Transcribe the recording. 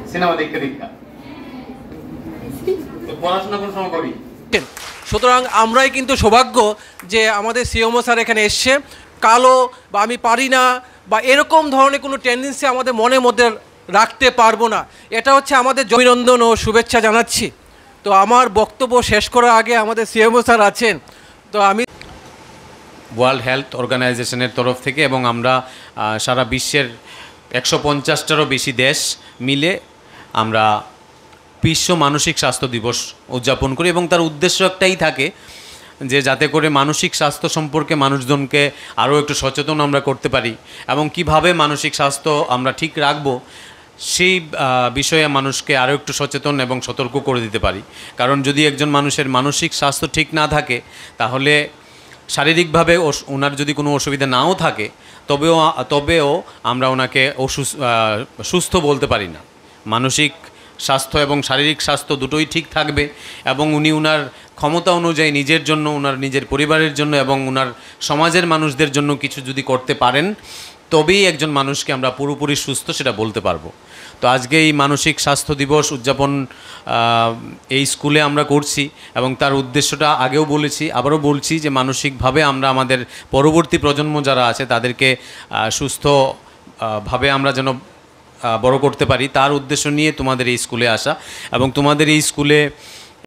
Cinema দেখতে দেখা পড়াশোনা কোন সময় করি। সুতরাং আমরাই কিন্তু সৌভাগ্য যে আমাদের সিএমও স্যার এখানে এসছে। কালো বা আমি পারি না বা এরকম ধরনের কোনো টেন্ডেন্সি আমাদের মনের মধ্যে রাখতে পারবো না। এটা হচ্ছে আমাদের অভিনন্দন ও শুভেচ্ছা জানাচ্ছি। তো আমার বক্তব্য শেষ করার আগে আমাদের সিএমও স্যার আছেন, তো আমি ওয়ার্ল্ড হেলথ অর্গানাইজেশনের তরফ থেকে এবং আমরা সারা বিশ্বের 150টারও বেশি দেশ মিলে আমরা বিশ্ব মানসিক স্বাস্থ্য দিবস উদযাপন করি এবং তার উদ্দেশ্য একটাই থাকে যে যাতে করে মানসিক স্বাস্থ্য সম্পর্কে মানুষজনকে আরও একটু সচেতন আমরা করতে পারি এবং কিভাবে মানসিক স্বাস্থ্য আমরা ঠিক রাখব সেই বিষয়ে মানুষকে আরও একটু সচেতন এবং সতর্ক করে দিতে পারি। কারণ যদি একজন মানুষের মানসিক স্বাস্থ্য ঠিক না থাকে তাহলে শারীরিকভাবে ওনার যদি কোনো অসুবিধা নাও থাকে তবেও আমরা ওনাকে সুস্থ বলতে পারি না। মানসিক স্বাস্থ্য এবং শারীরিক স্বাস্থ্য দুটোই ঠিক থাকবে এবং উনি ওনার ক্ষমতা অনুযায়ী নিজের জন্য, ওনার নিজের পরিবারের জন্য এবং ওনার সমাজের মানুষদের জন্য কিছু যদি করতে পারেন তবেই একজন মানুষকে আমরা পুরোপুরি সুস্থ সেটা বলতে পারবো। তো আজকে এই মানসিক স্বাস্থ্য দিবস উদযাপন এই স্কুলে আমরা করছি এবং তার উদ্দেশ্যটা আগেও বলেছি, আবারও বলছি যে মানসিকভাবে আমরা আমাদের পরবর্তী প্রজন্ম যারা আছে তাদেরকে সুস্থভাবে আমরা যেন বড় করতে পারি তার উদ্দেশ্য নিয়ে তোমাদের এই স্কুলে আসা এবং তোমাদের এই স্কুলে